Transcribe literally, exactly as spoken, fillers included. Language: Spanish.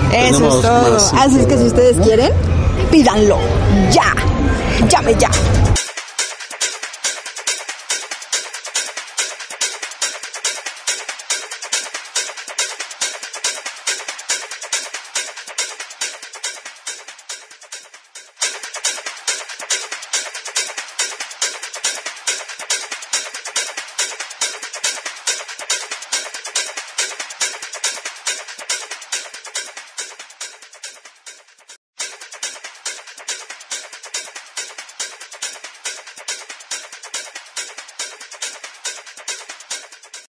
Eso es todo. más Así es que si ustedes quieren, pídanlo. Ya. Llame ya.